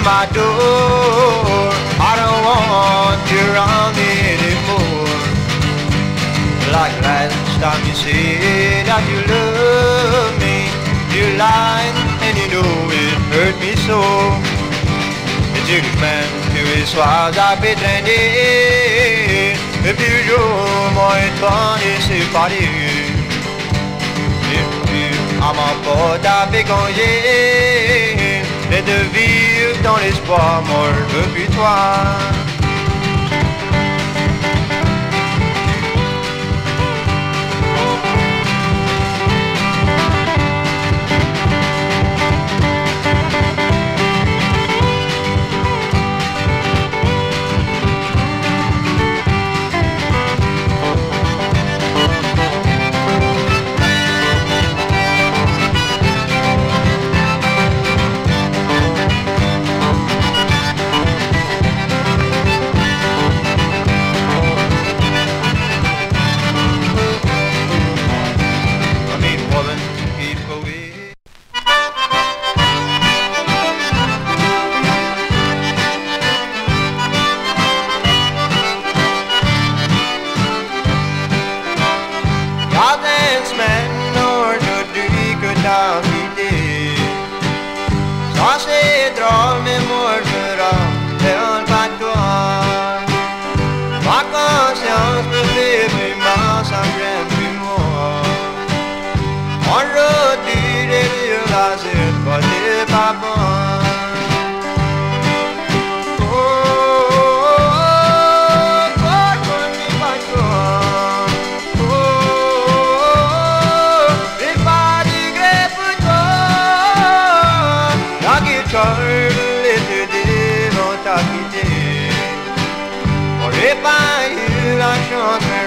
my door. I don't want you around me anymore. Like last time you said that you love me, you lied and you know it hurt me so. Et tu dis même que les soirs j'ai traîné, et puis jour moi et toi et séparés. Et puis à ma porte avec congé, et de vivre dans l'espoir, moi je veux plus toi. Ça c'est drôle mais moi je rappelle pas toi. Ma conscience me fait plus mal, ça me gêne plus moi. Aujourd'hui j'ai réalisé que t'es pas bon. J'ai pas eu la chance